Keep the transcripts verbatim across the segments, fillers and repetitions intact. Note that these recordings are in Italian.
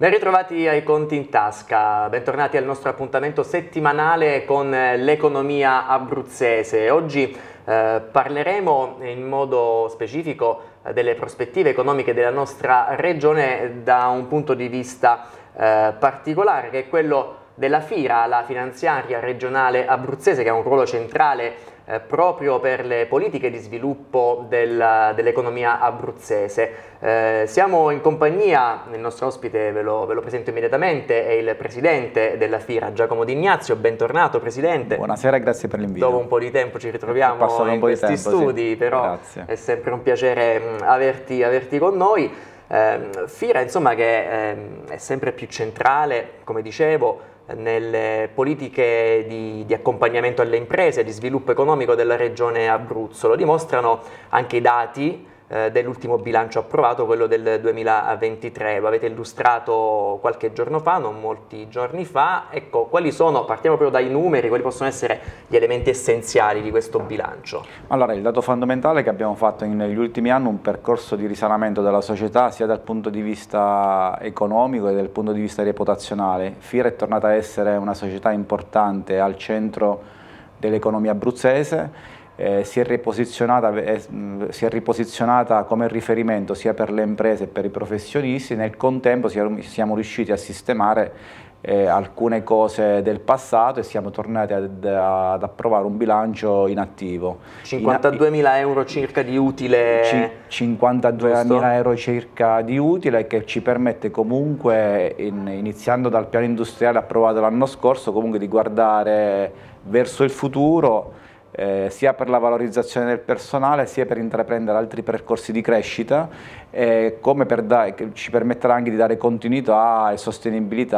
Ben ritrovati ai Conti in Tasca, bentornati al nostro appuntamento settimanale con l'economia abruzzese. Oggi eh, parleremo in modo specifico eh, delle prospettive economiche della nostra regione da un punto di vista eh, particolare, che è quello della FIRA, la finanziaria regionale abruzzese, che ha un ruolo centrale Eh, proprio per le politiche di sviluppo del, dell'economia abruzzese. Eh, siamo in compagnia, il nostro ospite ve lo, ve lo presento immediatamente, è il presidente della FIRA, Giacomo D'Ignazio. Bentornato Presidente. Buonasera e grazie per l'invito. Dopo un po' di tempo ci ritroviamo in questi tempo, studi, sì. Però grazie. È sempre un piacere mh, averti, averti con noi. Eh, FIRA insomma che eh, è sempre più centrale, come dicevo, nelle politiche di, di accompagnamento alle imprese, di sviluppo economico della regione Abruzzo. Lo dimostrano anche i dati eh, dell'ultimo bilancio approvato, quello del duemilaventitré. Lo avete illustrato qualche giorno fa, non molti giorni fa. Ecco, quali sono, partiamo proprio dai numeri, quali possono essere gli elementi essenziali di questo bilancio? Allora, il dato fondamentale è che abbiamo fatto negli ultimi anni un percorso di risanamento della società sia dal punto di vista economico che dal punto di vista reputazionale. FIRA è tornata a essere una società importante al centro dell'economia abruzzese. Eh, si, è riposizionata, eh, si è riposizionata come riferimento sia per le imprese che per i professionisti. Nel contempo siamo riusciti a sistemare eh, alcune cose del passato e siamo tornati ad, ad approvare un bilancio in attivo. cinquantaduemila euro circa di utile? cinquantaduemila euro circa di utile, che ci permette comunque, in, iniziando dal piano industriale approvato l'anno scorso, comunque di guardare verso il futuro, Eh, sia per la valorizzazione del personale sia per intraprendere altri percorsi di crescita, eh, come per da, che ci permetterà anche di dare continuità e sostenibilità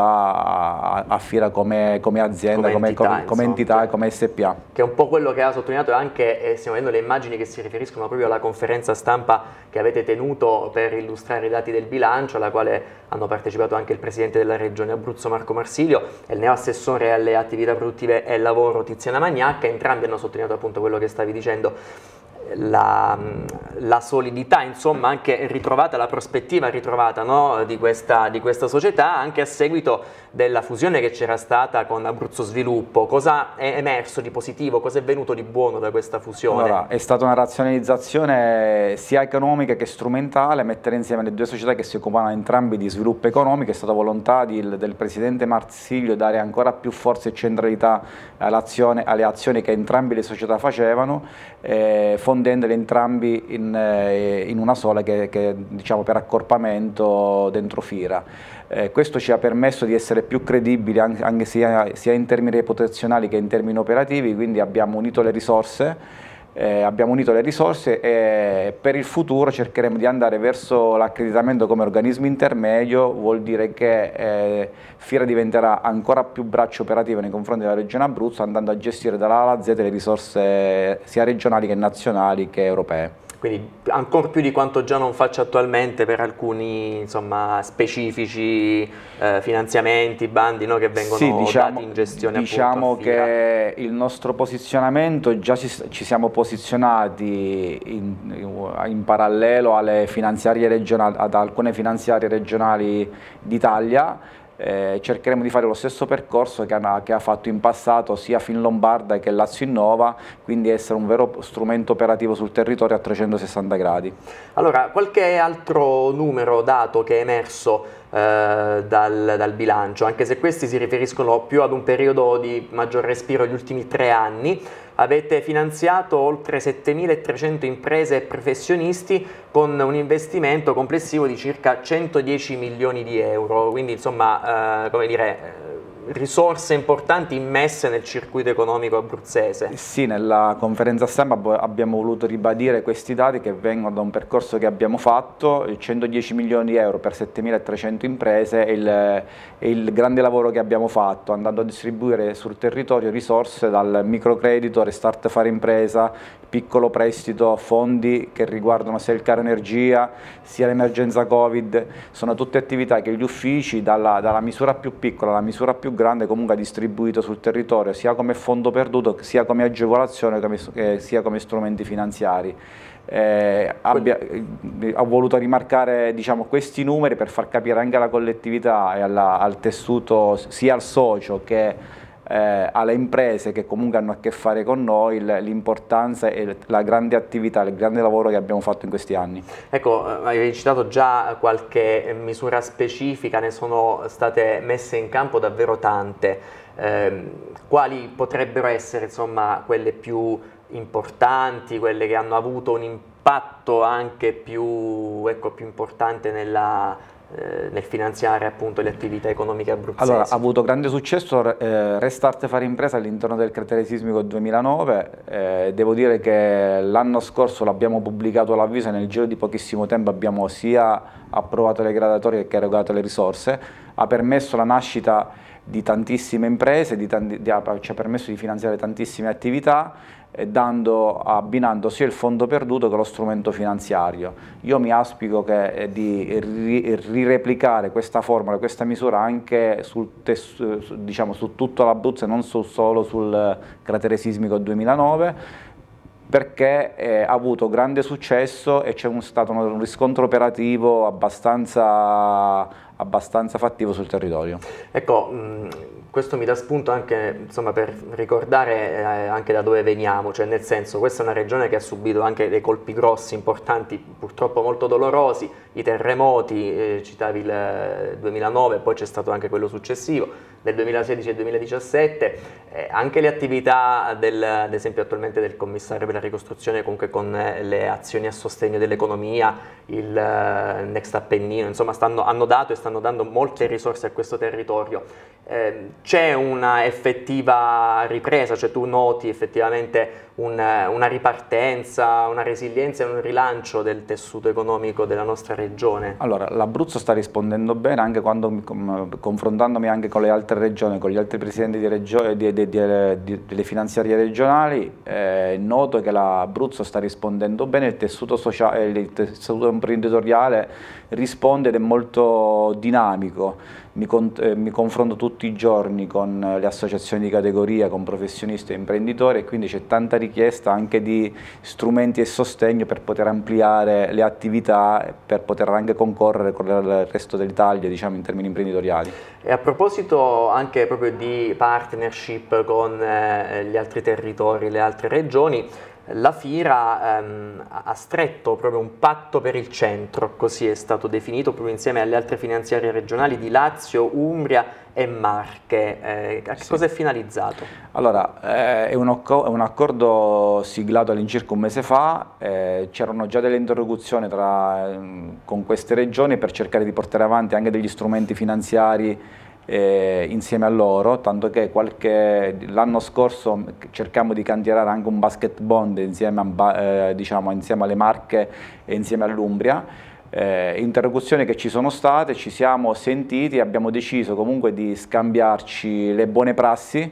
a, a FIRA come, come azienda, come, come, entità, come entità e come S P A. Che è un po' quello che ha sottolineato anche, eh, stiamo vedendo le immagini che si riferiscono proprio alla conferenza stampa che avete tenuto per illustrare i dati del bilancio, alla quale hanno partecipato anche il Presidente della Regione Abruzzo Marco Marsilio e il neoassessore alle attività produttive e lavoro Tiziana Magnacca. Entrambi hanno sottolineato appunto quello che stavi dicendo, la, la solidità, insomma, anche ritrovata, la prospettiva ritrovata, no, di, questa, di questa società, anche a seguito della fusione che c'era stata con Abruzzo Sviluppo. Cosa è emerso di positivo, cosa è venuto di buono da questa fusione? Allora, è stata una razionalizzazione sia economica che strumentale, mettere insieme le due società che si occupano entrambi di sviluppo economico. È stata volontà di, del Presidente Marsilio dare ancora più forza e centralità alle azioni che entrambi le società facevano, eh, fondendole entrambi in, eh, in una sola che, che diciamo per accorpamento dentro FIRA. Eh, questo ci ha permesso di essere più credibili anche, anche sia, sia in termini reputazionali che in termini operativi, quindi abbiamo unito le risorse. Eh, abbiamo unito le risorse e per il futuro cercheremo di andare verso l'accreditamento come organismo intermedio. Vuol dire che eh, FIRA diventerà ancora più braccio operativo nei confronti della Regione Abruzzo, andando a gestire dalla A alla Z le risorse sia regionali che nazionali che europee. Quindi ancora più di quanto già non faccia attualmente per alcuni, insomma, specifici eh, finanziamenti, bandi, no, che vengono sì, diciamo, dati in gestione. Diciamo appunto a FIRA. Che il nostro posizionamento, già ci, ci siamo posizionati in, in parallelo alle finanziarie regionali, ad alcune finanziarie regionali d'Italia. Eh, cercheremo di fare lo stesso percorso che ha, che ha fatto in passato sia Finlombarda che Lazio Innova, quindi essere un vero strumento operativo sul territorio a trecentosessanta gradi. Allora, qualche altro numero, dato che è emerso eh, dal, dal bilancio, anche se questi si riferiscono più ad un periodo di maggior respiro degli ultimi tre anni. Avete finanziato oltre settemila imprese e professionisti con un investimento complessivo di circa centodieci milioni di euro, quindi insomma, eh, come dire, risorse importanti immesse nel circuito economico abruzzese. Sì, nella conferenza stampa abbiamo voluto ribadire questi dati che vengono da un percorso che abbiamo fatto. centodieci milioni di euro per settemila imprese è il, è il grande lavoro che abbiamo fatto, andando a distribuire sul territorio risorse dal microcredito, Restart Fare Impresa, piccolo prestito, fondi che riguardano sia il caro energia, sia l'emergenza Covid, sono tutte attività che gli uffici dalla, dalla misura più piccola alla misura più grande comunque ha distribuito sul territorio sia come fondo perduto, sia come agevolazione, come, eh, sia come strumenti finanziari. Eh, abbia, eh, ho voluto rimarcare, diciamo, questi numeri per far capire anche alla collettività e alla, al tessuto, sia al socio che eh, alle imprese che comunque hanno a che fare con noi, l'importanza e la grande attività, il grande lavoro che abbiamo fatto in questi anni. Ecco, hai citato già qualche misura specifica, ne sono state messe in campo davvero tante. Eh, quali potrebbero essere, insomma, quelle più importanti, quelle che hanno avuto un impatto anche più, ecco, più importante nella, eh, nel finanziare appunto le attività economiche abruzzesi? Allora, ha avuto grande successo eh, Restart Fare Impresa all'interno del cratere sismico duemilanove, eh, devo dire che l'anno scorso l'abbiamo pubblicato l'avviso e nel giro di pochissimo tempo abbiamo sia approvato le graduatorie che erogato le risorse, ha permesso la nascita di tantissime imprese, di tanti, di, ci ha permesso di finanziare tantissime attività, eh, dando, abbinando sia il fondo perduto che lo strumento finanziario. Io mi auspico che, eh, di ri, rireplicare questa formula, questa misura anche sul, diciamo, su tutto l'Abruzzo e non su, solo sul cratere sismico duemilanove, perché eh, ha avuto grande successo e c'è stato un riscontro operativo abbastanza, abbastanza fattivo sul territorio. Ecco, mh, questo mi dà spunto anche, insomma, per ricordare eh, anche da dove veniamo, cioè nel senso, questa è una regione che ha subito anche dei colpi grossi, importanti, purtroppo molto dolorosi, i terremoti, eh, citavi il duemilanove, poi c'è stato anche quello successivo, del duemilasedici e duemiladiciassette, eh, anche le attività del, ad esempio attualmente del commissario per la ricostruzione, comunque con eh, le azioni a sostegno dell'economia, il eh, Next Appennino, insomma stanno, hanno dato e stanno dando molte risorse a questo territorio. Eh, c'è una effettiva ripresa, cioè tu noti effettivamente un, una ripartenza, una resilienza e un rilancio del tessuto economico della nostra regione? Allora, l'Abruzzo sta rispondendo bene anche quando, confrontandomi anche con le altre regioni, con gli altri presidenti di regio, di, di, di, di, delle finanziarie regionali, eh, noto che l'Abruzzo sta rispondendo bene, il tessuto sociale, il tessuto imprenditoriale risponde ed è molto dinamico. Mi, con, eh, mi confronto tutti i giorni con le associazioni di categoria, con professionisti e imprenditori, e quindi c'è tanta richiesta anche di strumenti e sostegno per poter ampliare le attività, per poter anche concorrere con il resto dell'Italia, diciamo, in termini imprenditoriali. E a proposito anche proprio di partnership con eh, gli altri territori, le altre regioni, la Fira ehm, ha stretto proprio un patto per il centro, così è stato definito, proprio insieme alle altre finanziarie regionali di Lazio, Umbria e Marche. Eh, a che sì. cosa è finalizzato? Allora, eh, è, un è un accordo siglato all'incirca un mese fa, eh, c'erano già delle interlocuzioni tra, eh, con queste regioni per cercare di portare avanti anche degli strumenti finanziari Eh, insieme a loro, tanto che l'anno scorso cercammo di cantierare anche un basket bond insieme, a, eh, diciamo, insieme alle Marche e insieme all'Umbria. Eh, interlocuzioni che ci sono state, ci siamo sentiti e abbiamo deciso comunque di scambiarci le buone prassi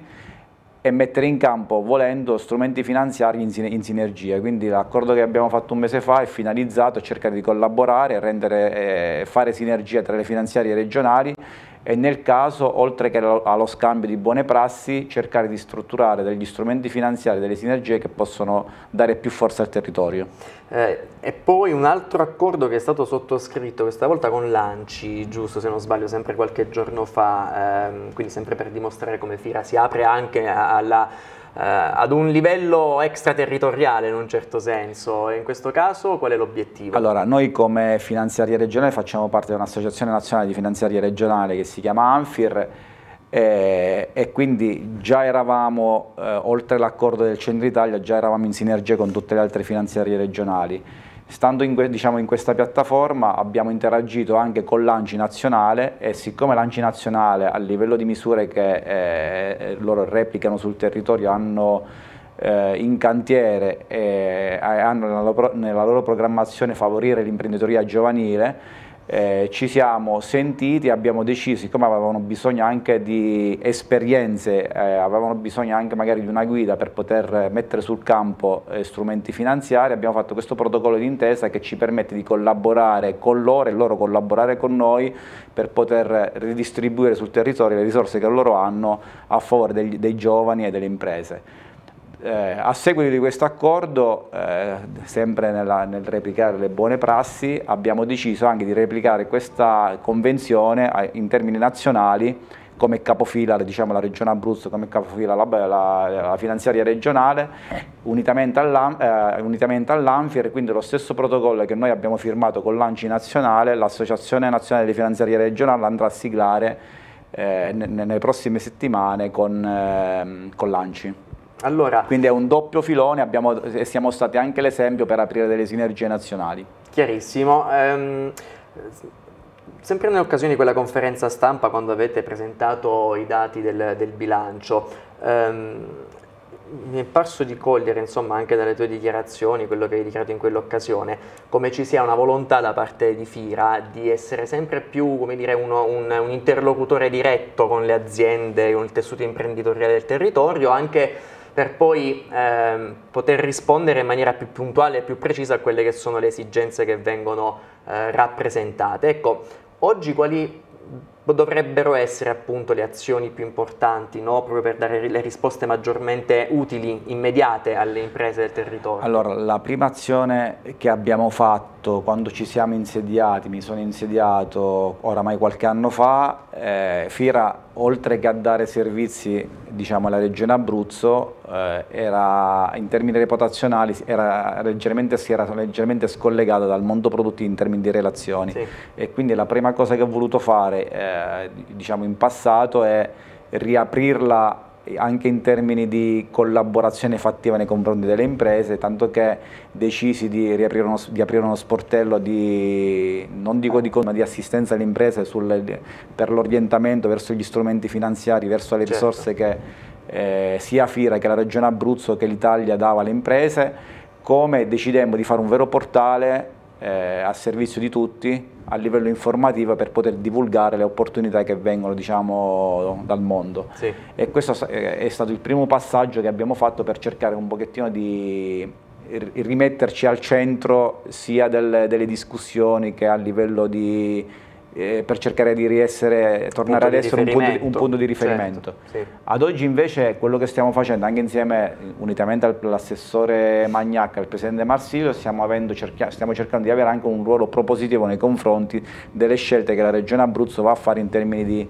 e mettere in campo, volendo, strumenti finanziari in, in sinergia. Quindi l'accordo che abbiamo fatto un mese fa è finalizzato a cercare di collaborare, a rendere, eh, fare sinergia tra le finanziarie regionali e nel caso, oltre che allo scambio di buone prassi, cercare di strutturare degli strumenti finanziari, delle sinergie che possono dare più forza al territorio. Eh, e poi un altro accordo che è stato sottoscritto questa volta con l'Anci, giusto se non sbaglio, sempre qualche giorno fa, ehm, quindi sempre per dimostrare come Fira si apre anche alla... Uh, ad un livello extraterritoriale in un certo senso, e in questo caso qual è l'obiettivo? Allora, noi come finanziaria regionale facciamo parte di un'associazione nazionale di finanziaria regionale che si chiama ANFIR e, e quindi già eravamo, eh, oltre l'accordo del Centro Italia, già eravamo in sinergia con tutte le altre finanziarie regionali. Stando in, diciamo, in questa piattaforma abbiamo interagito anche con l'Anci nazionale e siccome l'Anci nazionale a livello di misure che eh, loro replicano sul territorio hanno eh, in cantiere e hanno nella loro, nella loro programmazione favorire l'imprenditoria giovanile, Eh, ci siamo sentiti, abbiamo deciso, siccome avevano bisogno anche di esperienze, eh, avevano bisogno anche magari di una guida per poter mettere sul campo eh, strumenti finanziari, abbiamo fatto questo protocollo d'intesa che ci permette di collaborare con loro e loro collaborare con noi per poter ridistribuire sul territorio le risorse che loro hanno a favore degli, dei giovani e delle imprese. Eh, a seguito di questo accordo, eh, sempre nella, nel replicare le buone prassi, abbiamo deciso anche di replicare questa convenzione a, in termini nazionali come capofila, diciamo, la Regione Abruzzo, come capofila la, la, la finanziaria regionale, unitamente all'Anfir, eh, quindi lo stesso protocollo che noi abbiamo firmato con l'A N C I nazionale, l'Associazione Nazionale di Finanziaria Regionale andrà a siglare eh, nelle prossime settimane con, eh, con l'A N C I. Allora, quindi è un doppio filone, abbiamo, e siamo stati anche l'esempio per aprire delle sinergie nazionali. Chiarissimo. Ehm, sempre in occasione di quella conferenza stampa, quando avete presentato i dati del, del bilancio, ehm, mi è parso di cogliere, insomma, anche dalle tue dichiarazioni, quello che hai dichiarato in quell'occasione, come ci sia una volontà da parte di Fira di essere sempre più, come dire, uno, un, un interlocutore diretto con le aziende, con il tessuto imprenditoriale del territorio, anche per poi ehm, poter rispondere in maniera più puntuale e più precisa a quelle che sono le esigenze che vengono eh, rappresentate. Ecco, oggi quali dovrebbero essere appunto le azioni più importanti, no? Proprio per dare le risposte maggiormente utili, immediate alle imprese del territorio? Allora, la prima azione che abbiamo fatto quando ci siamo insediati, mi sono insediato oramai qualche anno fa, eh, Fira, oltre che a dare servizi, diciamo, alla Regione Abruzzo, eh, era, in termini reputazionali era leggermente, si era leggermente scollegata dal mondo produttivo in termini di relazioni, sì. E quindi la prima cosa che ho voluto fare, eh, diciamo, in passato è riaprirla anche in termini di collaborazione fattiva nei confronti delle imprese, tanto che decisi di riaprire uno, di aprire uno sportello di, non dico di, ma di assistenza alle imprese sul, per l'orientamento verso gli strumenti finanziari, verso le risorse, certo, che eh, sia Fira che la Regione Abruzzo che l'Italia dava alle imprese, come decidemmo di fare un vero portale eh, a servizio di tutti a livello informativo per poter divulgare le opportunità che vengono, diciamo, dal mondo. Sì. E questo è stato il primo passaggio che abbiamo fatto per cercare un pochettino di rimetterci al centro sia del, delle discussioni che a livello di eh, per cercare di riessere, tornare ad essere un punto, di, un punto di riferimento. Certo, sì. Ad oggi invece quello che stiamo facendo, anche insieme, unitamente all'assessore Magnacca e al presidente Marsilio, stiamo, avendo, cerchia, stiamo cercando di avere anche un ruolo propositivo nei confronti delle scelte che la Regione Abruzzo va a fare in termini di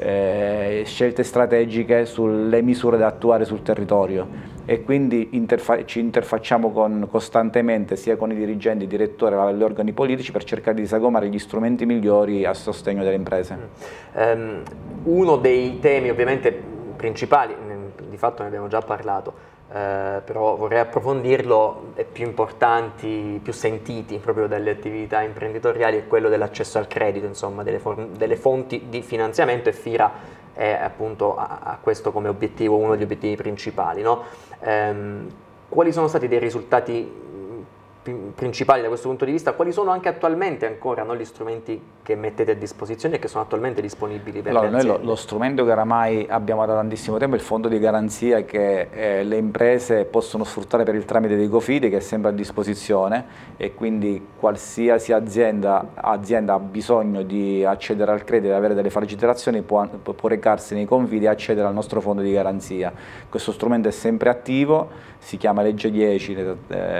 eh, scelte strategiche sulle misure da attuare sul territorio, e quindi interfa ci interfacciamo con, costantemente sia con i dirigenti, i direttori e gli organi politici per cercare di sagomare gli strumenti migliori a sostegno delle imprese. Um, uno dei temi ovviamente principali, di fatto ne abbiamo già parlato, eh, però vorrei approfondirlo, e più importanti, più sentiti proprio dalle attività imprenditoriali, è quello dell'accesso al credito, insomma, delle, delle fonti di finanziamento, e Fira è appunto a, a questo come obiettivo, uno degli obiettivi principali, no? Ehm, quali sono stati dei risultati principali da questo punto di vista? Quali sono anche attualmente ancora, no, gli strumenti che mettete a disposizione e che sono attualmente disponibili per allora, le aziende? Noi lo, lo strumento che oramai abbiamo da tantissimo tempo è il fondo di garanzia che eh, le imprese possono sfruttare per il tramite dei Cofidi, che è sempre a disposizione, e quindi qualsiasi azienda, azienda ha bisogno di accedere al credito e avere delle facilitazioni può, può recarsi nei Confidi e accedere al nostro fondo di garanzia. Questo strumento è sempre attivo, si chiama legge dieci, eh,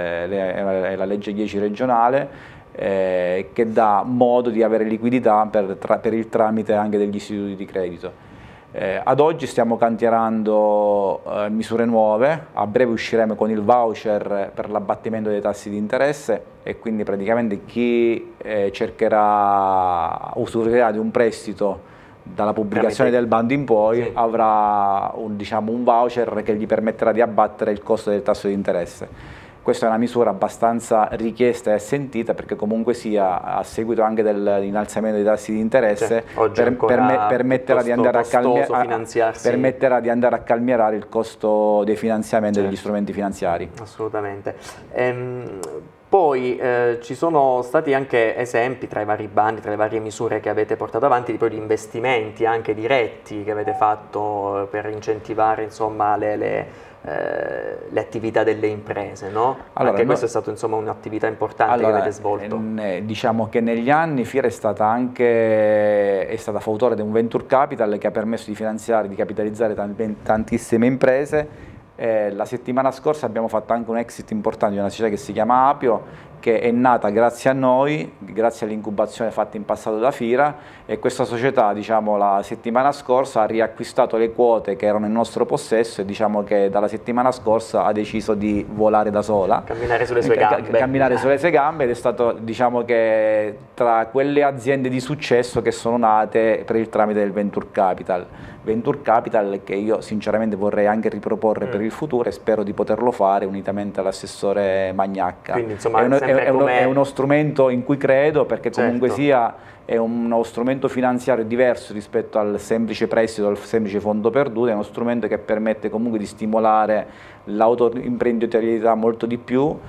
è la legge dieci regionale, eh, che dà modo di avere liquidità per, tra, per il tramite anche degli istituti di credito. Eh, ad oggi stiamo cantierando eh, misure nuove, a breve usciremo con il voucher per l'abbattimento dei tassi di interesse, e quindi praticamente chi eh, cercherà, usufruirà di un prestito dalla pubblicazione del bando in poi, sì, avrà un, diciamo, un voucher che gli permetterà di abbattere il costo del tasso di interesse. Questa è una misura abbastanza richiesta e sentita, perché comunque sia, a seguito anche dell'innalzamento dei tassi di interesse, cioè, per, per, permetterà, di andare a permetterà di andare a calmierare il costo dei finanziamenti, certo, degli strumenti finanziari. Assolutamente. Ehm, Poi eh, ci sono stati anche esempi tra i vari bandi, tra le varie misure che avete portato avanti, di, di investimenti anche diretti che avete fatto per incentivare insomma, le, le, eh, le attività delle imprese, no? Allora, anche no, questa è stata insomma un'attività importante allora, che avete svolto. Eh, diciamo che negli anni Fiera è stata anche è stata fautore di un venture capital che ha permesso di finanziare, di capitalizzare tantissime imprese. Eh, la settimana scorsa abbiamo fatto anche un exit importante di una società che si chiama Apio, che è nata grazie a noi, grazie all'incubazione fatta in passato da Fiera, e questa società diciamo, la settimana scorsa ha riacquistato le quote che erano in nostro possesso e diciamo che dalla settimana scorsa ha deciso di volare da sola, camminare sulle sue gambe, camminare sulle sue gambe ed è stato diciamo che tra quelle aziende di successo che sono nate per il tramite del Venture Capital. Venture Capital che io sinceramente vorrei anche riproporre mm. per il futuro e spero di poterlo fare unitamente all'assessore Magnacca. Quindi, insomma, è, uno, è, è, uno, come... è uno strumento in cui credo perché comunque certo. sia è uno strumento finanziario diverso rispetto al semplice prestito, al semplice fondo perduto, è uno strumento che permette comunque di stimolare l'autoimprenditorialità molto di più.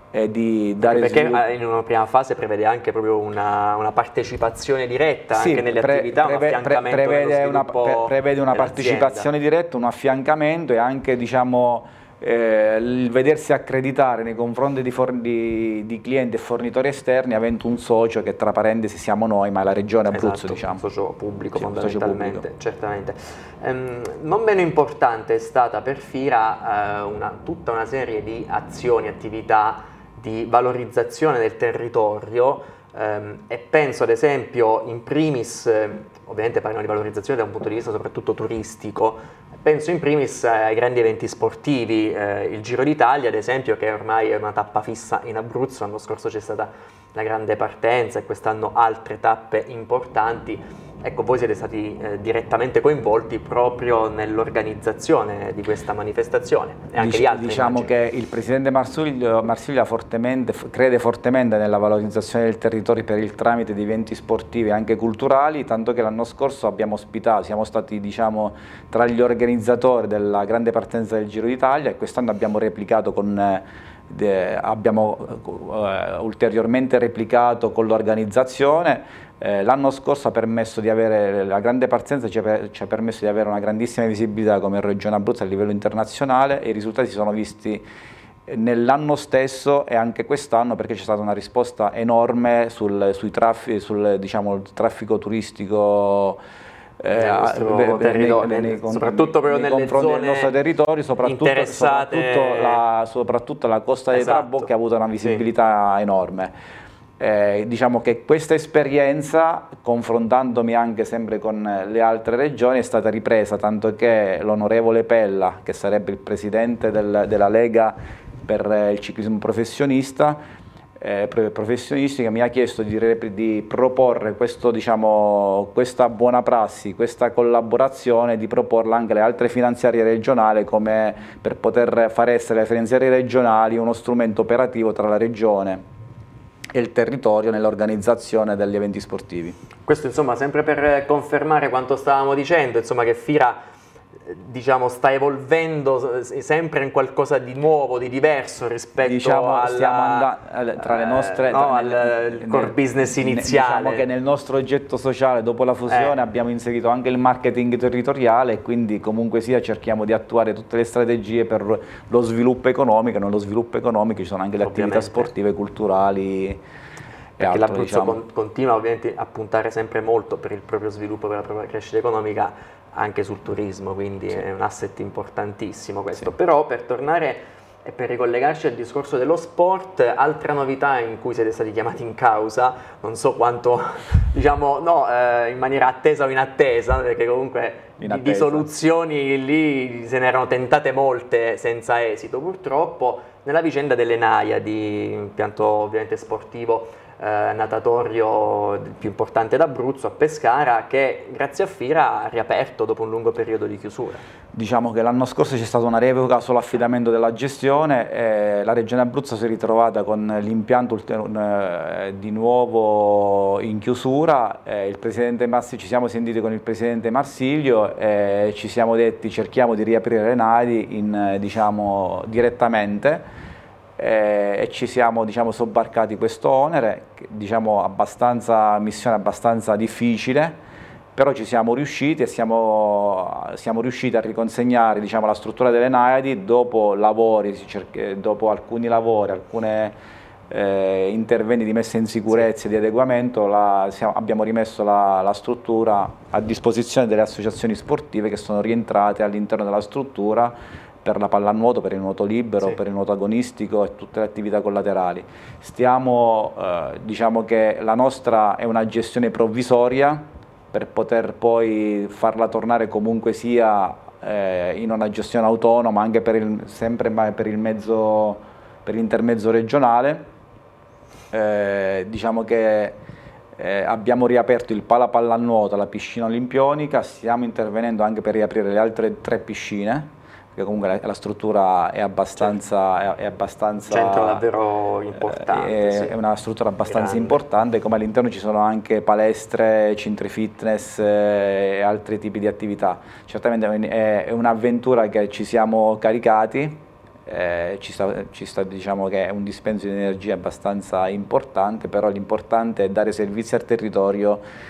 Di dare perché sviluppo. In una prima fase prevede anche proprio una, una partecipazione diretta sì, anche nelle pre, attività, preve, un affiancamento prevede una, pre, prevede una partecipazione diretta, un affiancamento e anche diciamo, eh, il vedersi accreditare nei confronti di, di, di clienti e fornitori esterni avendo un socio che tra parentesi siamo noi, ma è la regione Abruzzo. Esatto, diciamo. un socio pubblico sì, fondamentalmente, socio pubblico. certamente. Um, non meno importante è stata per Fiera uh, una, tutta una serie di azioni, attività di valorizzazione del territorio ehm, e penso ad esempio in primis, eh, ovviamente parliamo di valorizzazione da un punto di vista soprattutto turistico, penso in primis ai grandi eventi sportivi, eh, il Giro d'Italia ad esempio che ormai è una tappa fissa in Abruzzo, l'anno scorso c'è stata la grande partenza e quest'anno altre tappe importanti. Ecco, voi siete stati eh, direttamente coinvolti proprio nell'organizzazione di questa manifestazione e anche Dic di altre. Diciamo immagino. che il Presidente Marsilio, Marsilio fortemente, crede fortemente nella valorizzazione del territorio per il tramite di eventi sportivi e anche culturali, tanto che l'anno scorso abbiamo ospitato, siamo stati diciamo, tra gli organizzatori della grande partenza del Giro d'Italia e quest'anno abbiamo replicato con... Eh, De, abbiamo uh, ulteriormente replicato con l'organizzazione. Eh, l'anno scorso ha permesso di avere, la grande partenza ci ha, ci ha permesso di avere una grandissima visibilità come Regione Abruzzo a livello internazionale e i risultati si sono visti nell'anno stesso e anche quest'anno perché c'è stata una risposta enorme sul, sui traffici, sul diciamo, traffico turistico Eh, nei, territorio, nei, nei, soprattutto proprio nei nelle zone del nostro territorio, soprattutto, interessate... soprattutto, la, soprattutto la costa dei esatto. Trabocchi ha avuto una visibilità sì. enorme. Eh, diciamo che questa esperienza, confrontandomi anche sempre con le altre regioni, è stata ripresa, tanto che l'onorevole Pella, che sarebbe il presidente del, della Lega per il ciclismo professionista, Eh, professionistica mi ha chiesto di, di proporre questo, diciamo, questa buona prassi, questa collaborazione, di proporla anche alle altre finanziarie regionali come per poter far essere le finanziarie regionali uno strumento operativo tra la regione e il territorio nell'organizzazione degli eventi sportivi. Questo insomma sempre per confermare quanto stavamo dicendo, insomma che Fiera diciamo sta evolvendo sempre in qualcosa di nuovo, di diverso rispetto diciamo, alla, tra le nostre, eh, no, tra, al nel, core business iniziale. Diciamo che nel nostro oggetto sociale dopo la fusione eh. abbiamo inserito anche il marketing territoriale e quindi comunque sia cerchiamo di attuare tutte le strategie per lo sviluppo economico e nello sviluppo economico ci sono anche le ovviamente. attività sportive, culturali. Perché l'Abruzzo diciamo. continua ovviamente a puntare sempre molto per il proprio sviluppo, per la propria crescita economica, anche sul turismo, quindi sì. è un asset importantissimo questo. Sì. Però per tornare e per ricollegarci al discorso dello sport, altra novità in cui siete stati chiamati in causa, non so quanto, diciamo, no, eh, in maniera attesa o inattesa, perché comunque di, di soluzioni lì se ne erano tentate molte senza esito purtroppo, nella vicenda delle Naiadi, impianto ovviamente sportivo Eh, natatorio più importante d'Abruzzo, a Pescara, che grazie a Fiera ha riaperto dopo un lungo periodo di chiusura. Diciamo che l'anno scorso c'è stata una revoca solo affidamento della gestione e la Regione Abruzzo si è ritrovata con l'impianto di nuovo in chiusura. Eh, il presidente Marsilio, ci siamo sentiti con il presidente Marsilio e ci siamo detti cerchiamo di riaprire le navi in, diciamo, direttamente. eh, e ci siamo, diciamo, sobbarcati questo onere, diciamo, abbastanza, missione abbastanza difficile, però ci siamo riusciti e siamo, siamo riusciti a riconsegnare, diciamo, la struttura delle Naiadi dopo lavori, dopo alcuni lavori, alcuni eh, interventi di messa in sicurezza e di adeguamento, la, siamo, abbiamo rimesso la, la struttura a disposizione delle associazioni sportive che sono rientrate all'interno della struttura per la pallanuoto, per il nuoto libero, sì, per il nuoto agonistico e tutte le attività collaterali. Stiamo, eh, diciamo che la nostra è una gestione provvisoria, per poter poi farla tornare comunque sia eh, in una gestione autonoma, anche per il, sempre per il mezzo, per l'intermezzo regionale. Eh, diciamo che eh, abbiamo riaperto il pala pallanuoto, la piscina olimpionica, stiamo intervenendo anche per riaprire le altre tre piscine, perché comunque la, la struttura è abbastanza, è, è abbastanza centro davvero importante, è, sì, è una struttura abbastanza grande, importante, come all'interno ci sono anche palestre, centri fitness e altri tipi di attività. Certamente è, è un'avventura che ci siamo caricati, eh, ci sta, ci sta, diciamo che è un dispendio di energia abbastanza importante, però l'importante è dare servizi al territorio.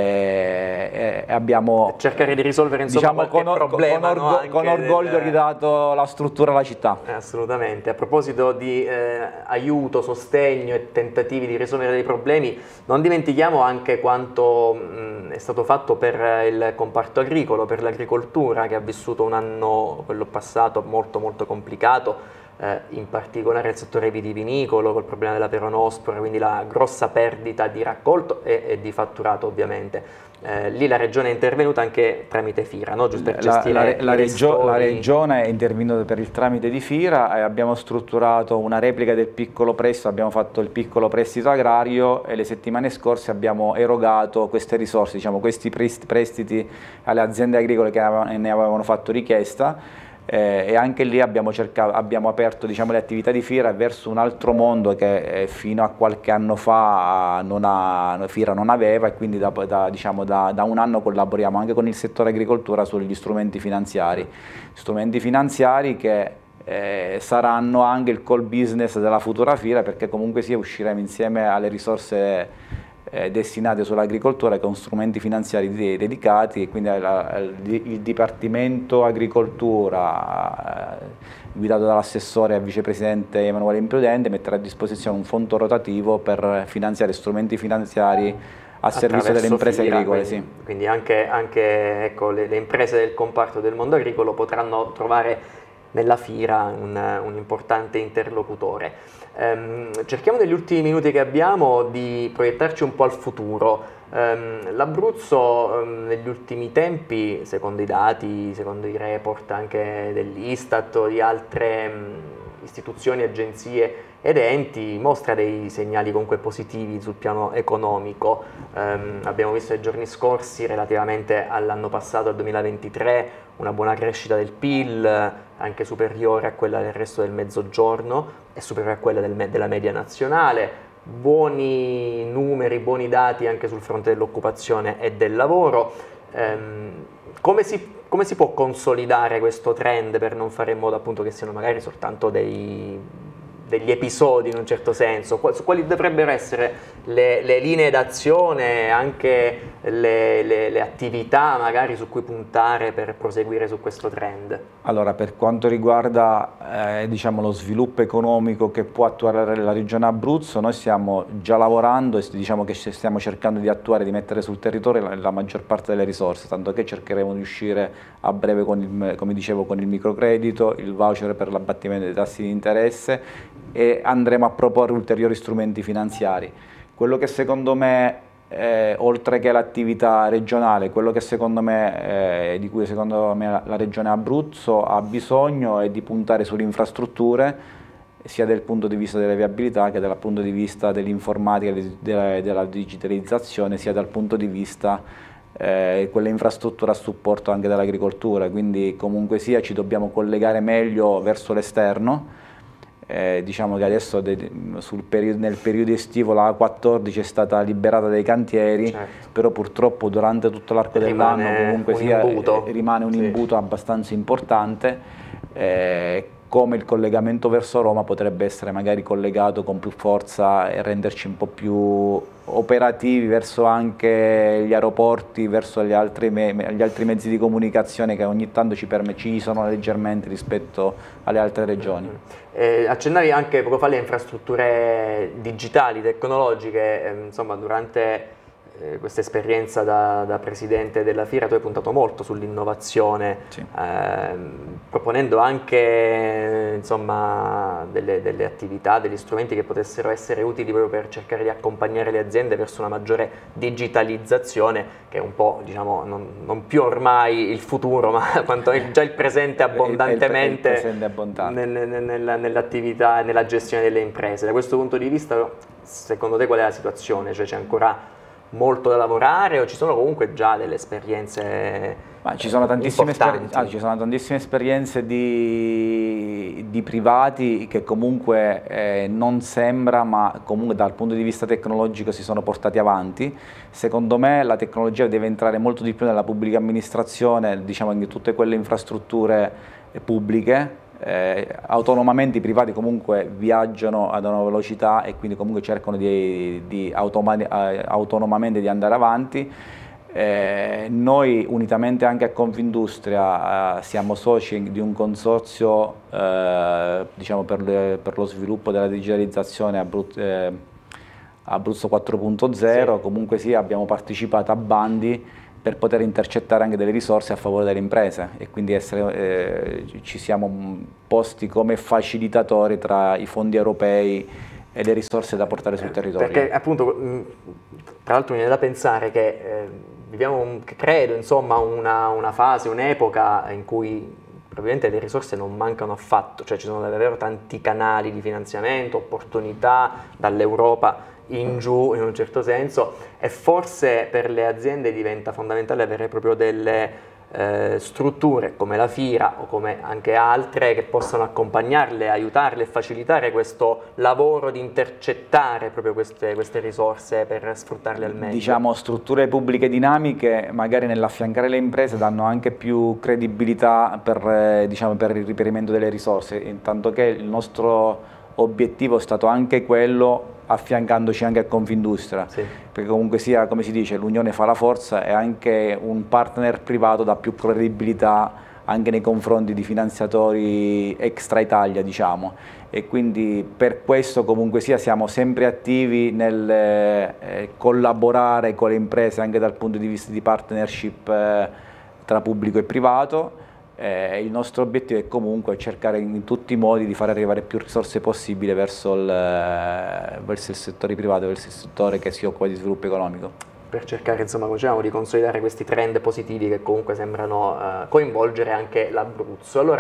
E, e abbiamo cercare di risolvere, insomma, diciamo, con, or problema, con, orgo no? con orgoglio del... ridato la struttura alla città. Assolutamente. A proposito di eh, aiuto, sostegno e tentativi di risolvere dei problemi, non dimentichiamo anche quanto mh, è stato fatto per il comparto agricolo, per l'agricoltura, che ha vissuto un anno, quello passato, molto molto complicato. Eh, in particolare il settore vitivinicolo col problema della peronospora, quindi la grossa perdita di raccolto e, e di fatturato ovviamente. Eh, lì la regione è intervenuta anche tramite Fira, no? Giusto per gestire la, la, la, regio la regione è intervenuta per il tramite di Fira e abbiamo strutturato una replica del piccolo prestito, abbiamo fatto il piccolo prestito agrario e le settimane scorse abbiamo erogato queste risorse, diciamo, questi prestiti alle aziende agricole che ne avevano fatto richiesta. Eh, e anche lì abbiamo, cercato, abbiamo aperto, diciamo, le attività di Fira verso un altro mondo che eh, fino a qualche anno fa non ha, Fira non aveva, e quindi da, da, diciamo, da, da un anno collaboriamo anche con il settore agricoltura sugli strumenti finanziari, strumenti finanziari che eh, saranno anche il core business della futura Fira, perché comunque sia usciremo insieme alle risorse Eh, destinate sull'agricoltura con strumenti finanziari de dedicati, e quindi la, il, il Dipartimento Agricoltura, eh, guidato dall'assessore e vicepresidente Emanuele Imprudente, metterà a disposizione un fondo rotativo per finanziare strumenti finanziari a servizio delle imprese Fira, agricole. Quindi, sì. quindi anche, anche ecco, le, le imprese del comparto del mondo agricolo potranno trovare nella Fira un, un importante interlocutore. Um, cerchiamo negli ultimi minuti che abbiamo di proiettarci un po' al futuro. Um, L'Abruzzo um, negli ultimi tempi, secondo i dati, secondo i report anche dell'Istat o di altre um, istituzioni, agenzie ed enti, mostra dei segnali comunque positivi sul piano economico. Um, abbiamo visto nei giorni scorsi, relativamente all'anno passato, al duemilaventitré, una buona crescita del P I L, anche superiore a quella del resto del Mezzogiorno e superiore a quella del me della media nazionale, buoni numeri, buoni dati anche sul fronte dell'occupazione e del lavoro. Ehm, come si, come si può consolidare questo trend per non fare in modo, appunto, che siano magari soltanto dei, degli episodi, in un certo senso? Quali dovrebbero essere le, le linee d'azione, anche le, le, le attività magari su cui puntare per proseguire su questo trend? Allora, per quanto riguarda eh, diciamo, lo sviluppo economico che può attuare la regione Abruzzo, noi stiamo già lavorando e diciamo che stiamo cercando di attuare, di mettere sul territorio la, la maggior parte delle risorse, tanto che cercheremo di uscire a breve con il, come dicevo, con il microcredito, il voucher per l'abbattimento dei tassi di interesse, e andremo a proporre ulteriori strumenti finanziari. Quello che secondo me, eh, oltre che l'attività regionale, quello che secondo me, eh, di cui secondo me la, la regione Abruzzo ha bisogno è di puntare sulle infrastrutture, sia dal punto di vista delle viabilità che dal punto di vista dell'informatica, della, della digitalizzazione, sia dal punto di vista eh, quelle infrastrutture a supporto anche dell'agricoltura. Quindi comunque sia ci dobbiamo collegare meglio verso l'esterno. Eh, diciamo che adesso sul periodo, nel periodo estivo la A quattordici è stata liberata dai cantieri, certo, però purtroppo durante tutto l'arco dell'anno comunque sia, eh, rimane un sì. imbuto abbastanza importante, eh, come il collegamento verso Roma potrebbe essere magari collegato con più forza e renderci un po' più operativi verso anche gli aeroporti, verso gli altri, me gli altri mezzi di comunicazione che ogni tanto ci, ci sono leggermente rispetto alle altre regioni. Eh, accennavi anche poco fa alle infrastrutture digitali, tecnologiche, eh, insomma durante eh, questa esperienza da, da presidente della Fiera tu hai puntato molto sull'innovazione, sì. eh, proponendo anche insomma, delle, delle attività, degli strumenti che potessero essere utili proprio per cercare di accompagnare le aziende verso una maggiore digitalizzazione, che è un po', diciamo, non, non più ormai il futuro, ma quanto è già il presente abbondantemente il, il, il presente nel, nel, nell'attività e nella gestione delle imprese. Da questo punto di vista, secondo te qual è la situazione? Cioè, c'è ancora molto da lavorare o ci sono comunque già delle esperienze? Ma ci sono tantissime, esper ah, ci sono tantissime esperienze di, di privati che comunque eh, non sembra, ma comunque dal punto di vista tecnologico si sono portati avanti. Secondo me la tecnologia deve entrare molto di più nella pubblica amministrazione, diciamo in tutte quelle infrastrutture pubbliche. Eh, autonomamente i privati comunque viaggiano ad una velocità e quindi comunque cercano di, di autonomamente di andare avanti. Eh, noi unitamente anche a Confindustria eh, siamo soci di un consorzio eh, diciamo per, le, per lo sviluppo della digitalizzazione Abruzzo, eh, Abruzzo quattro punto zero, sì. Comunque sì, abbiamo partecipato a bandi per poter intercettare anche delle risorse a favore delle imprese e quindi essere, eh, ci siamo posti come facilitatori tra i fondi europei e le risorse da portare sul territorio. Perché appunto, tra l'altro mi viene da pensare che eh, viviamo, un, credo, insomma, una, una fase, un'epoca in cui probabilmente le risorse non mancano affatto, cioè ci sono davvero tanti canali di finanziamento, opportunità dall'Europa in giù in un certo senso, e forse per le aziende diventa fondamentale avere proprio delle eh, strutture come la Fiera o come anche altre che possano accompagnarle, aiutarle e facilitare questo lavoro di intercettare proprio queste, queste risorse per sfruttarle al meglio. Diciamo strutture pubbliche dinamiche magari nell'affiancare le imprese danno anche più credibilità per, eh, diciamo, per il reperimento delle risorse, intanto che il nostro obiettivo è stato anche quello, affiancandoci anche a Confindustria, sì. Perché comunque sia, come si dice, l'unione fa la forza e anche un partner privato dà più credibilità anche nei confronti di finanziatori extra Italia, diciamo, e quindi per questo comunque sia siamo sempre attivi nel eh, collaborare con le imprese anche dal punto di vista di partnership eh, tra pubblico e privato. Eh, il nostro obiettivo è comunque cercare in tutti i modi di far arrivare più risorse possibile verso il, eh, verso il settore privato, verso il settore che si occupa di sviluppo economico. Per cercare, insomma, come diciamo, di consolidare questi trend positivi che comunque sembrano eh, coinvolgere anche l'Abruzzo. Allora,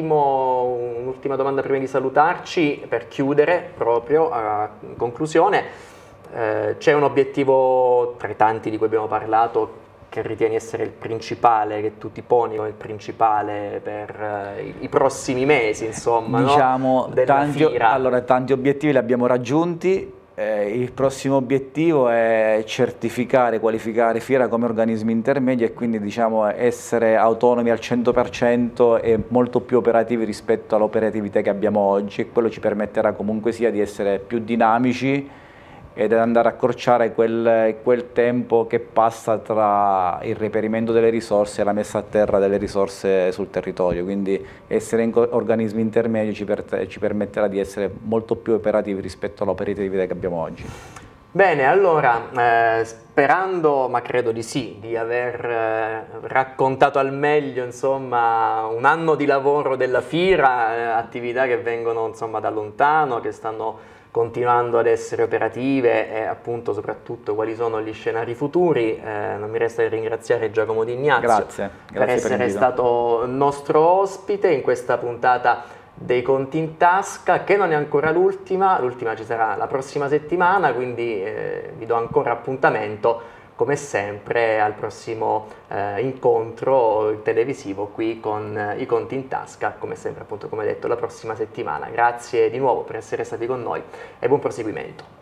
un'ultima domanda prima di salutarci, per chiudere proprio a conclusione. Eh, c'è un obiettivo tra i tanti di cui abbiamo parlato che ritieni essere il principale, che tu ti poni come il principale per uh, i, i prossimi mesi, insomma, diciamo, no? Della tanti, Fiera. Allora, tanti obiettivi li abbiamo raggiunti, eh, il prossimo obiettivo è certificare, qualificare Fiera come organismi intermedi e quindi diciamo essere autonomi al cento per cento e molto più operativi rispetto all'operatività che abbiamo oggi, e quello ci permetterà comunque sia di essere più dinamici ed andare a accorciare quel, quel tempo che passa tra il reperimento delle risorse e la messa a terra delle risorse sul territorio, quindi essere in organismi intermedi ci, per, ci permetterà di essere molto più operativi rispetto all'operatività che abbiamo oggi. Bene, allora, eh, sperando, ma credo di sì, di aver eh, raccontato al meglio, insomma, un anno di lavoro della Fiera, eh, attività che vengono, insomma, da lontano, che stanno continuando ad essere operative e appunto soprattutto quali sono gli scenari futuri. Eh, non mi resta che ringraziare Giacomo D'Ignazio grazie, grazie per essere per stato nostro ospite in questa puntata dei Conti in Tasca, che non è ancora l'ultima, l'ultima ci sarà la prossima settimana, quindi eh, vi do ancora appuntamento come sempre al prossimo eh, incontro televisivo qui con eh, i Conti in Tasca, come sempre appunto come detto la prossima settimana. Grazie di nuovo per essere stati con noi e buon proseguimento.